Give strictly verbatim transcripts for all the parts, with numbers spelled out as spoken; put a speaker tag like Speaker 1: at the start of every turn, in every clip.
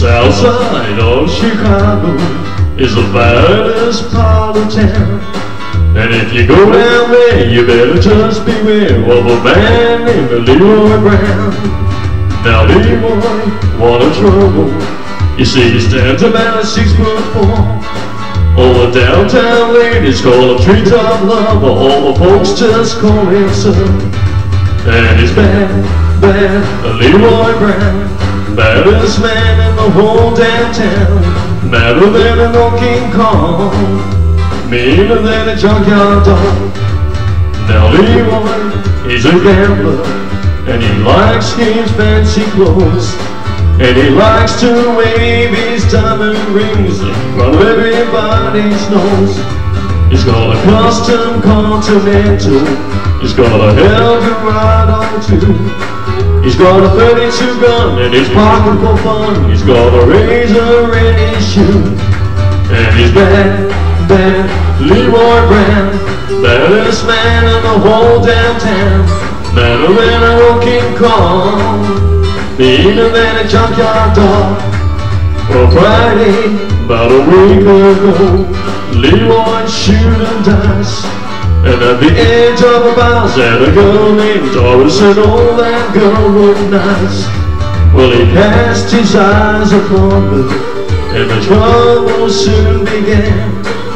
Speaker 1: south side of Chicago is the baddest part of town. And if you go down there, you better just beware of a man named Leroy Brown. Now Leroy wanted trouble. You see, he stands about six foot four. All the downtown ladies call him treetop lover. All the folks just call him son. And he's bad, bad, Leroy Brown, baddest man in the whole damn town. Madder than an old King Kong, meaner than a junkyard dog. Now Leroy, he's a gambler, and he likes his fancy clothes, and he likes to wave his diamond rings in front of everybody's nose. He's got a custom Continental, he's got a Eldorado too. He's got a thirty-two gun in his pocket for fun. He's got a razor in his shoe. And he's bad, bad, Leroy Brown, baddest man in the whole damn town. Madder than an old King Kong, meaner than a junkyard dog. Well, Friday, about a week ago, Leroy shooting dice, and at the edge of a bounce at a girl named Doris, and oh, that girl looked nice. Well, he cast his eyes upon her, and the trouble soon began.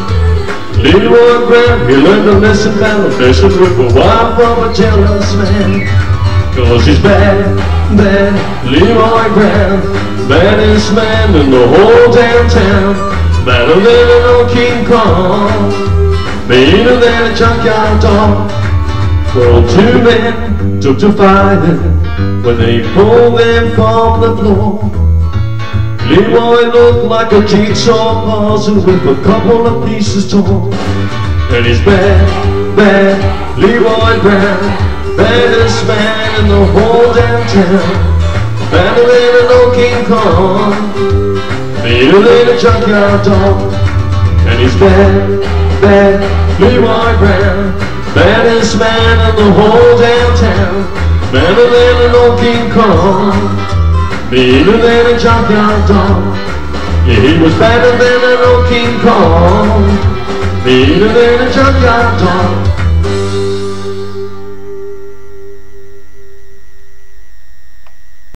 Speaker 1: Leroy Brown, he learned a lesson about messing with the wife of a jealous man. Cause he's bad, bad, Leroy Brown, baddest man in the whole damn town. Madder than an old King Kong, meaner than a junkyard dog. Well, two men took to fighting when they pulled them from the floor. Leroy looked like a jigsaw puzzle with a couple of pieces torn. And he's bad, bad, Leroy Brown, baddest man in the whole damn town. Madder than an old King Kong, meaner than a junkyard dog. And he's bad, bad, Leroy Brown, baddest man in the whole damn town. Madder than an old King Kong, meaner than a junkyard dog. Yeah, he was badder than an old King Kong, meaner than a junkyard dog.